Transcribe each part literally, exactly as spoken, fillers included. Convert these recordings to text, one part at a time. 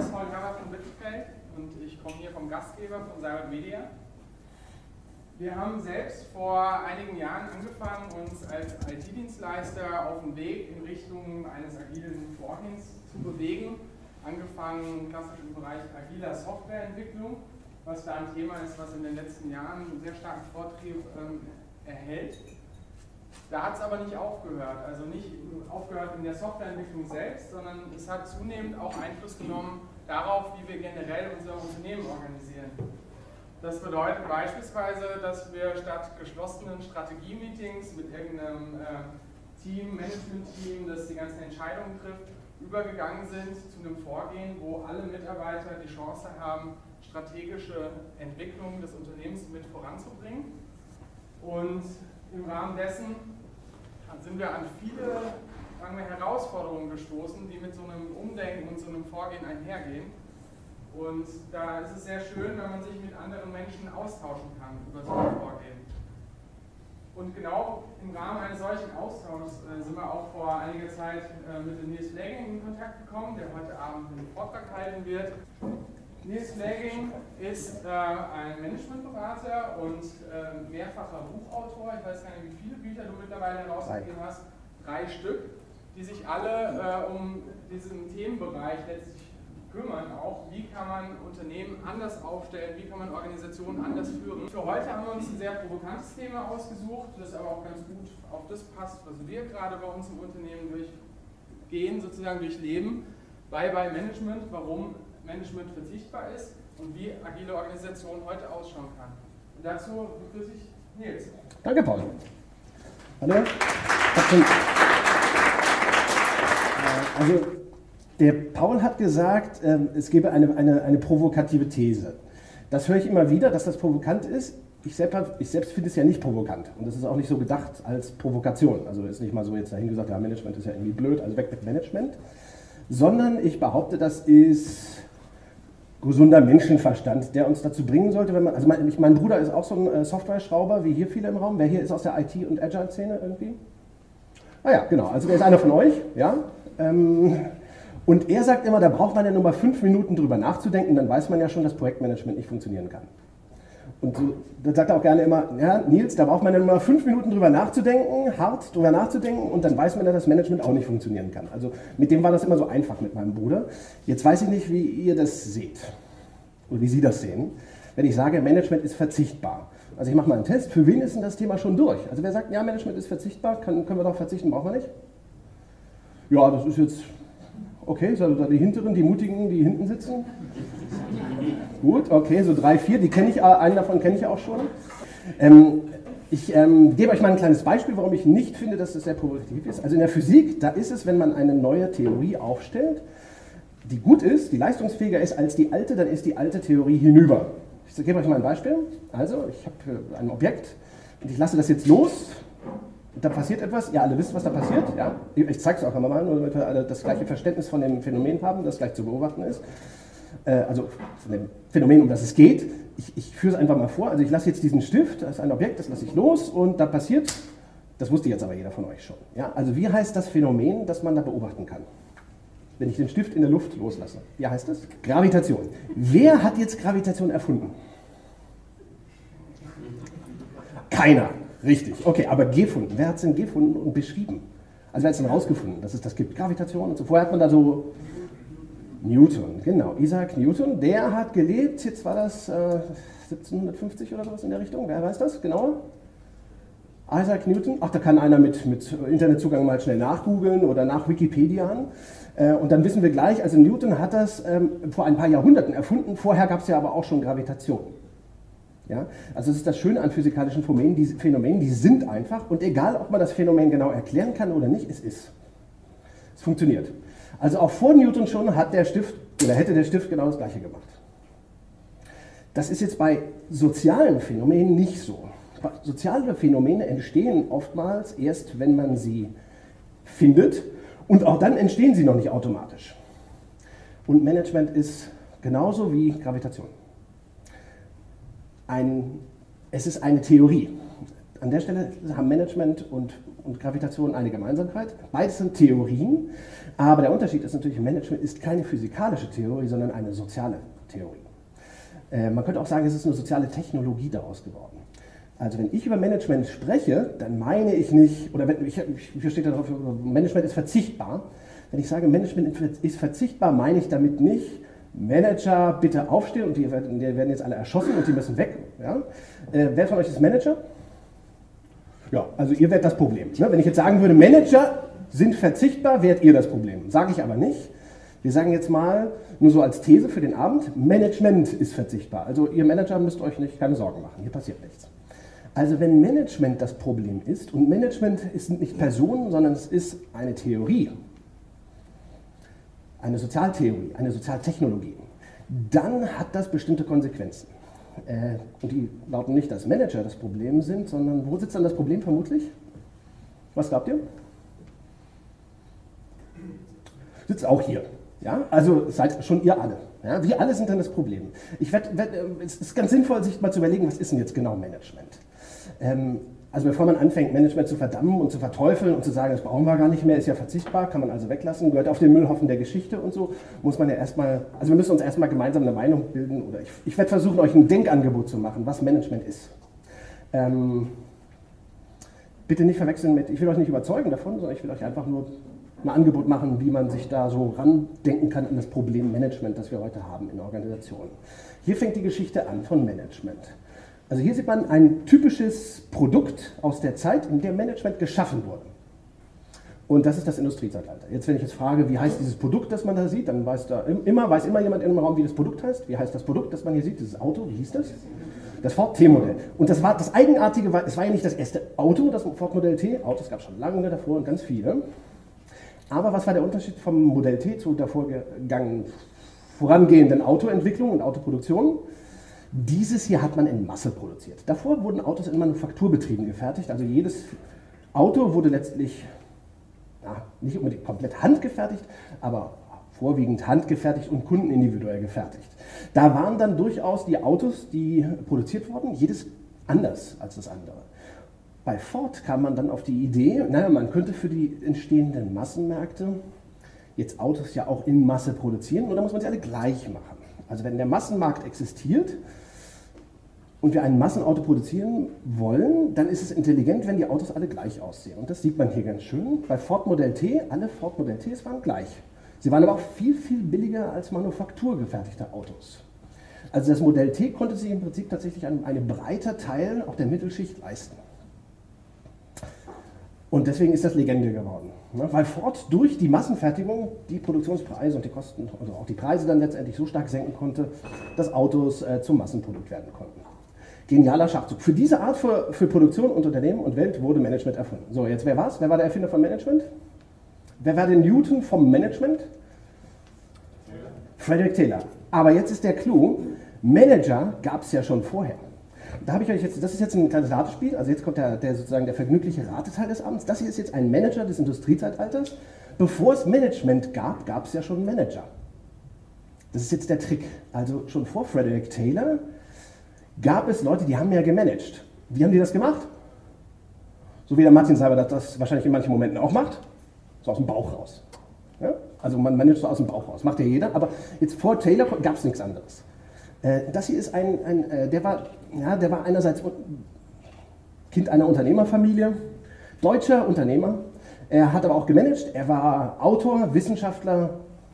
ist Paul Herrer von Bittenfeld und ich komme hier vom Gastgeber von Cybert Media. Wir haben selbst vor einigen Jahren angefangen, uns als I T-Dienstleister auf den Weg in Richtung eines agilen Vorgehens zu bewegen. Angefangen klassisch im Bereich agiler Softwareentwicklung, was da ein Thema ist, was in den letzten Jahren einen sehr starken Vortrieb ähm, erhält. Da hat es aber nicht aufgehört, also nicht aufgehört in der Softwareentwicklung selbst, sondern es hat zunehmend auch Einfluss genommen darauf, wie wir generell unser Unternehmen organisieren. Das bedeutet beispielsweise, dass wir statt geschlossenen Strategie-Meetings mit irgendeinem äh, Team, Management-Team, das die ganzen Entscheidungen trifft, übergegangen sind zu einem Vorgehen, wo alle Mitarbeiter die Chance haben, strategische Entwicklungen des Unternehmens mit voranzubringen. Und im Rahmen dessen sind wir an viele, sagen wir, Herausforderungen gestoßen, die mit so einem Umdenken und so einem Vorgehen einhergehen. Und da ist es sehr schön, wenn man sich mit anderen Menschen austauschen kann über so ein Vorgehen. Und genau im Rahmen eines solchen Austauschs äh, sind wir auch vor einiger Zeit äh, mit dem Nils Fläging in Kontakt gekommen, der heute Abend einen Vortrag halten wird. Nils Fläging ist äh, ein Managementberater und äh, mehrfacher Buchautor. Ich weiß gar nicht, wie viele Bücher du mittlerweile herausgegeben hast. Drei Stück, die sich alle äh, um diesen Themenbereich letztlich kümmern, auch wie kann man Unternehmen anders aufstellen, wie kann man Organisationen anders führen. Für heute haben wir uns ein sehr provokantes Thema ausgesucht, das aber auch ganz gut auf das passt, was wir gerade bei uns im Unternehmen durchgehen, sozusagen durchleben. Bye-bye-Management, warum Management verzichtbar ist und wie agile Organisation heute ausschauen kann. Und dazu begrüße ich Nils. Danke, Paul. Hallo. Also, der Paul hat gesagt, es gebe eine, eine, eine provokative These. Das höre ich immer wieder, dass das provokant ist. Ich selbst, ich selbst finde es ja nicht provokant und das ist auch nicht so gedacht als Provokation. Also ist nicht mal so jetzt dahin gesagt, ja, Management ist ja irgendwie blöd, also weg mit Management. Sondern ich behaupte, das ist gesunder Menschenverstand, der uns dazu bringen sollte, wenn man, also mein, mein Bruder ist auch so ein Software-Schrauber, wie hier viele im Raum. Wer hier ist aus der I T- und Agile-Szene irgendwie? Ah ja, genau, also der ist einer von euch, ja. Ähm, Und er sagt immer, da braucht man ja nur mal fünf Minuten drüber nachzudenken, dann weiß man ja schon, dass Projektmanagement nicht funktionieren kann. Und so, dann sagt er auch gerne immer, ja, Nils, da braucht man ja nur mal fünf Minuten drüber nachzudenken, hart drüber nachzudenken und dann weiß man ja, dass Management auch nicht funktionieren kann. Also mit dem war das immer so einfach mit meinem Bruder. Jetzt weiß ich nicht, wie ihr das seht oder wie Sie das sehen, wenn ich sage, Management ist verzichtbar. Also ich mache mal einen Test, für wen ist denn das Thema schon durch? Also wer sagt, ja, Management ist verzichtbar, kann, können wir doch verzichten, brauchen wir nicht? Ja, das ist jetzt... Okay, so die Hinteren, die Mutigen, die hinten sitzen. Gut, okay, so drei, vier, die kenne ich, einen davon kenne ich auch schon. Ähm, ich ähm, gebe euch mal ein kleines Beispiel, warum ich nicht finde, dass das sehr provokativ ist. Also in der Physik, da ist es, wenn man eine neue Theorie aufstellt, die gut ist, die leistungsfähiger ist als die alte, dann ist die alte Theorie hinüber. Ich gebe euch mal ein Beispiel. Also, ich habe ein Objekt und ich lasse das jetzt los. Da passiert etwas, ihr alle wisst, was da passiert. Ja? Ich zeige es auch einmal mal, nur damit wir alle das gleiche Verständnis von dem Phänomen haben, das gleich zu beobachten ist. Äh, also von dem Phänomen, um das es geht. Ich, ich führe es einfach mal vor. Also ich lasse jetzt diesen Stift, das ist ein Objekt, das lasse ich los und da passiert, das wusste jetzt aber jeder von euch schon. Ja? Also wie heißt das Phänomen, das man da beobachten kann? Wenn ich den Stift in der Luft loslasse. Wie heißt das? Gravitation. Wer hat jetzt Gravitation erfunden? Keiner. Richtig, okay, aber gefunden. Wer hat es denn gefunden und beschrieben? Also wer hat es denn rausgefunden, dass es das gibt? Gravitation und so. Vorher hat man da so Newton, genau. Isaac Newton, der hat gelebt, jetzt war das äh, siebzehnhundertfünfzig oder sowas in der Richtung. Wer weiß das genauer? Isaac Newton. Ach, da kann einer mit, mit Internetzugang mal schnell nachgoogeln oder nach Wikipedia. Äh, und dann wissen wir gleich, also Newton hat das ähm, vor ein paar Jahrhunderten erfunden. Vorher gab es ja aber auch schon Gravitation. Ja, also das ist das Schöne an physikalischen Phänomenen, die Phänomene, die sind einfach und egal, ob man das Phänomen genau erklären kann oder nicht, es ist. Es funktioniert. Also auch vor Newton schon hat der Stift oder hätte der Stift genau das Gleiche gemacht. Das ist jetzt bei sozialen Phänomenen nicht so. Soziale Phänomene entstehen oftmals erst, wenn man sie findet und auch dann entstehen sie noch nicht automatisch. Und Management ist genauso wie Gravitation. Ein, es ist eine Theorie. an der Stelle haben Management und, und Gravitation eine Gemeinsamkeit. Beides sind Theorien, aber der Unterschied ist natürlich, Management ist keine physikalische Theorie, sondern eine soziale Theorie. Äh, man könnte auch sagen, es ist eine soziale Technologie daraus geworden. Also wenn ich über Management spreche, dann meine ich nicht, oder wenn, ich, hier steht darauf, Management ist verzichtbar. Wenn ich sage, Management ist verzichtbar, meine ich damit nicht, Manager, bitte aufstehen und die werden, die werden jetzt alle erschossen und die müssen weg. Ja? Äh, wer von euch ist Manager? Ja, also ihr werdet das Problem. Ne? Wenn ich jetzt sagen würde, Manager sind verzichtbar, wärt ihr das Problem. Sage ich aber nicht. Wir sagen jetzt mal, nur so als These für den Abend, Management ist verzichtbar. Also ihr Manager müsst euch nicht keine Sorgen machen, hier passiert nichts. Also wenn Management das Problem ist, und Management ist nicht Personen, sondern es ist eine Theorie, eine Sozialtheorie, eine Sozialtechnologie, dann hat das bestimmte Konsequenzen. Äh, und die lauten nicht, dass Manager das Problem sind, sondern wo sitzt dann das Problem vermutlich? Was glaubt ihr? Sitzt auch hier. Ja? Also seid schon ihr alle. Ja? Wir alle sind dann das Problem. Ich werd, werd, es ist ganz sinnvoll, sich mal zu überlegen, was ist denn jetzt genau Management? Ähm, also bevor man anfängt, Management zu verdammen und zu verteufeln und zu sagen, das brauchen wir gar nicht mehr, ist ja verzichtbar, kann man also weglassen, gehört auf den Müllhaufen der Geschichte und so, muss man ja erstmal, also wir müssen uns erstmal gemeinsam eine Meinung bilden, oder ich, ich werde versuchen, euch ein Denkangebot zu machen, was Management ist. Ähm, bitte nicht verwechseln mit, ich will euch nicht überzeugen davon, sondern ich will euch einfach nur ein Angebot machen, wie man sich da so randenken kann an das Problem Management, das wir heute haben in Organisationen. Hier fängt die Geschichte an von Management. Also hier sieht man ein typisches Produkt aus der Zeit, in der Management geschaffen wurde. Und das ist das Industriezeitalter. Jetzt, wenn ich jetzt frage, wie heißt dieses Produkt, das man da sieht, dann weiß, da immer, weiß immer jemand in dem Raum, wie das Produkt heißt. Wie heißt das Produkt, das man hier sieht, dieses Auto, wie hieß das? Das Ford T-Modell. Und das, war, das Eigenartige war, es war ja nicht das erste Auto, das Ford Modell T. Autos gab es schon lange davor und ganz viele. Aber was war der Unterschied vom Modell T zu der vorgegangen, vorangehenden Autoentwicklung und Autoproduktion? Dieses hier hat man in Masse produziert. Davor wurden Autos in Manufakturbetrieben gefertigt, also jedes Auto wurde letztlich, ja, nicht unbedingt komplett handgefertigt, aber vorwiegend handgefertigt und kundenindividuell gefertigt. Da waren dann durchaus die Autos, die produziert wurden, jedes anders als das andere. Bei Ford kam man dann auf die Idee, naja, man könnte für die entstehenden Massenmärkte jetzt Autos ja auch in Masse produzieren, oder muss man sie alle gleich machen? Also wenn der Massenmarkt existiert und wir ein Massenauto produzieren wollen, dann ist es intelligent, wenn die Autos alle gleich aussehen. Und das sieht man hier ganz schön. Bei Ford Modell T, alle Ford Modell Ts waren gleich. Sie waren aber auch viel, viel billiger als manufakturgefertigte Autos. Also das Modell T konnte sich im Prinzip tatsächlich ein, ein breiter Teil auch der Mittelschicht leisten. Und deswegen ist das Legende geworden. Ne? Weil Ford durch die Massenfertigung die Produktionspreise und die Kosten, also auch die Preise dann letztendlich so stark senken konnte, dass Autos äh, zum Massenprodukt werden konnten. Genialer Schachzug. Für diese Art für, für Produktion und Unternehmen und Welt wurde Management erfunden. So, jetzt wer war's? Wer war der Erfinder von Management? Wer war der Newton vom Management? Taylor. Frederick Taylor. Aber jetzt ist der Clou, Manager gab es ja schon vorher. Da habe ich euch jetzt, das ist jetzt ein kleines Ratespiel, also jetzt kommt der, der sozusagen der vergnügliche Rateteil des Abends. Das hier ist jetzt ein Manager des Industriezeitalters. Bevor es Management gab, gab es ja schon Manager. Das ist jetzt der Trick. Also schon vor Frederick Taylor gab es Leute, die haben ja gemanagt. Wie haben die das gemacht? So wie der Martin Seiber das wahrscheinlich in manchen Momenten auch macht. So aus dem Bauch raus. Ja? Also man managt so aus dem Bauch raus. Macht ja jeder. Aber jetzt vor Taylor gab es nichts anderes. Das hier ist ein, ein der, war, ja, der war einerseits Kind einer Unternehmerfamilie, deutscher Unternehmer. Er hat aber auch gemanagt. Er war Autor, Wissenschaftler.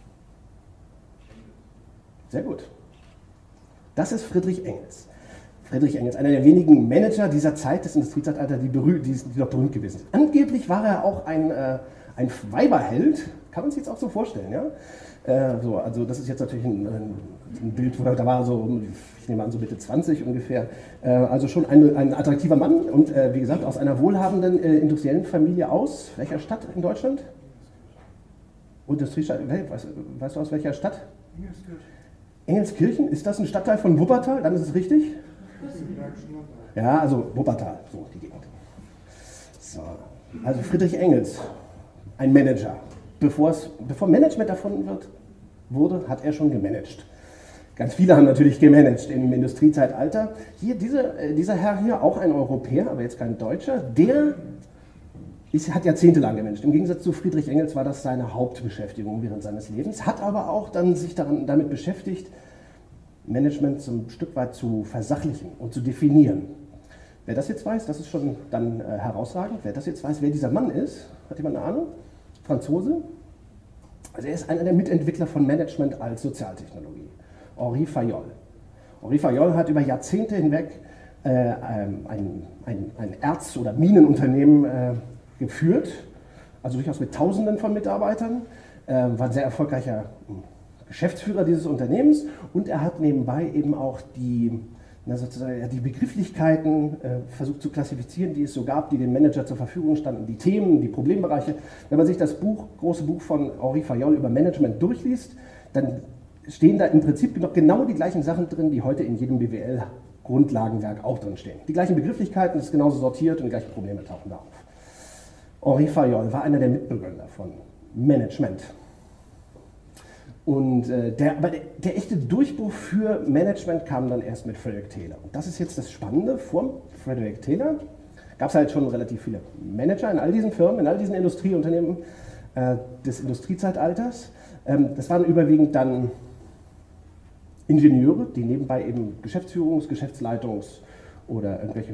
Sehr gut. Das ist Friedrich Engels. Friedrich Engels, einer der wenigen Manager dieser Zeit des Industriezeitalters, die, berüh die, die doch berühmt gewesen sind. Angeblich war er auch ein, äh, ein Weiberheld, kann man sich jetzt auch so vorstellen. Ja? Äh, so, also das ist jetzt natürlich ein, ein Bild, wo er, da war so, ich nehme an, so Mitte zwanzig ungefähr. Äh, also schon ein, ein attraktiver Mann und äh, wie gesagt, aus einer wohlhabenden äh, industriellen Familie aus welcher Stadt in Deutschland? Industriestadt, weißt, weißt du aus welcher Stadt? Engelskirchen. Engelskirchen, ist das ein Stadtteil von Wuppertal? Dann ist es richtig? Ja, also Wuppertal, so die Gegend. So. Also Friedrich Engels, ein Manager. Bevor, es, bevor Management erfunden wird, wurde, hat er schon gemanagt. Ganz viele haben natürlich gemanagt im Industriezeitalter. Hier, diese, dieser Herr hier, auch ein Europäer, aber jetzt kein Deutscher, der ist, hat jahrzehntelang gemanagt. Im Gegensatz zu Friedrich Engels war das seine Hauptbeschäftigung während seines Lebens, hat aber auch dann sich daran, damit beschäftigt, Management so ein Stück weit zu versachlichen und zu definieren. Wer das jetzt weiß, das ist schon dann äh, herausragend. Wer das jetzt weiß, wer dieser Mann ist, hat jemand eine Ahnung? Franzose? Also er ist einer der Mitentwickler von Management als Sozialtechnologie. Henri Fayol. Henri Fayol hat über Jahrzehnte hinweg äh, ein, ein, ein Erz- oder Minenunternehmen äh, geführt, also durchaus mit Tausenden von Mitarbeitern, äh, war ein sehr erfolgreicher Geschäftsführer dieses Unternehmens und er hat nebenbei eben auch die, na sozusagen, die Begrifflichkeiten äh, versucht zu klassifizieren, die es so gab, die dem Manager zur Verfügung standen, die Themen, die Problembereiche. Wenn man sich das Buch, große Buch von Henri Fayol über Management durchliest, dann stehen da im Prinzip noch genau die gleichen Sachen drin, die heute in jedem B W L-Grundlagenwerk auch drin stehen. Die gleichen Begrifflichkeiten, das ist genauso sortiert und die gleichen Probleme tauchen da auf. Henri Fayol war einer der Mitbegründer von Management. Und äh, der, aber der, der echte Durchbruch für Management kam dann erst mit Frederick Taylor. Und das ist jetzt das Spannende. Vor Frederick Taylor gab es halt schon relativ viele Manager in all diesen Firmen, in all diesen Industrieunternehmen äh, des Industriezeitalters. Ähm, das waren überwiegend dann Ingenieure, die nebenbei eben Geschäftsführungs-, Geschäftsleitungs- oder irgendwelche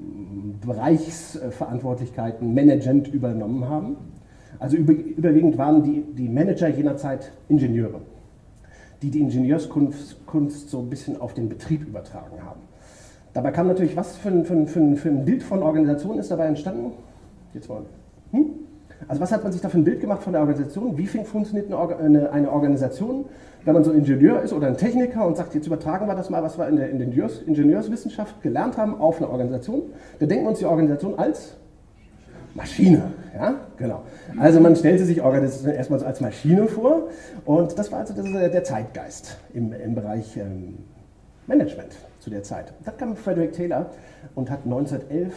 Bereichsverantwortlichkeiten managend übernommen haben. Also über, überwiegend waren die, die Manager jener Zeit Ingenieure, die die Ingenieurskunst Kunst so ein bisschen auf den Betrieb übertragen haben. Dabei kam natürlich, was für ein, für ein, für ein, für ein Bild von Organisation ist dabei entstanden? Jetzt mal. Hm? Also was hat man sich da für ein Bild gemacht von der Organisation? Wie funktioniert eine, eine Organisation, wenn man so ein Ingenieur ist oder ein Techniker und sagt, jetzt übertragen wir das mal, was wir in der Ingenieurs, Ingenieurswissenschaft gelernt haben, auf eine Organisation? Da denken wir uns die Organisation als Maschine, ja, genau. Also man stellte sich Organisation erstmal so als Maschine vor und das war also das ist der Zeitgeist im, im Bereich ähm, Management zu der Zeit. Dann kam Frederick Taylor und hat neunzehnhundertelf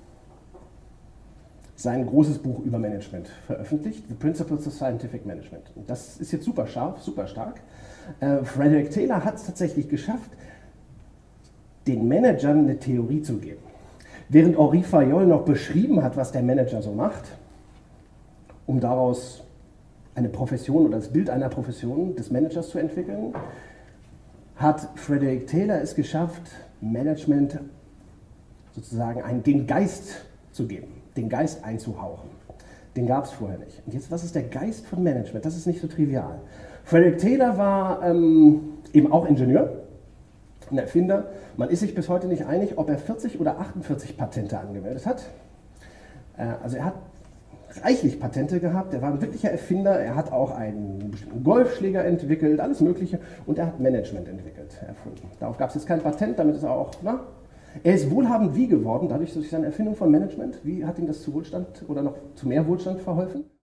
sein großes Buch über Management veröffentlicht, The Principles of Scientific Management. Und das ist jetzt super scharf, super stark. Äh, Frederick Taylor hat es tatsächlich geschafft, den Managern eine Theorie zu geben. Während Henri Fayol noch beschrieben hat, was der Manager so macht, um daraus eine Profession oder das Bild einer Profession des Managers zu entwickeln, hat Frederick Taylor es geschafft, Management sozusagen einen, den Geist zu geben, den Geist einzuhauchen. Den gab es vorher nicht. Und jetzt, was ist der Geist von Management? Das ist nicht so trivial. Frederick Taylor war ähm, eben auch Ingenieur, ein Erfinder. Man ist sich bis heute nicht einig, ob er vierzig oder achtundvierzig Patente angemeldet hat. Äh, also er hat reichlich Patente gehabt, er war ein wirklicher Erfinder, er hat auch einen bestimmten Golfschläger entwickelt, alles Mögliche, und er hat Management entwickelt, erfunden. Darauf gab es jetzt kein Patent, damit ist er auch, na, er ist wohlhabend wie geworden, dadurch durch seine Erfindung von Management. Wie hat ihm das zu Wohlstand oder noch zu mehr Wohlstand verholfen?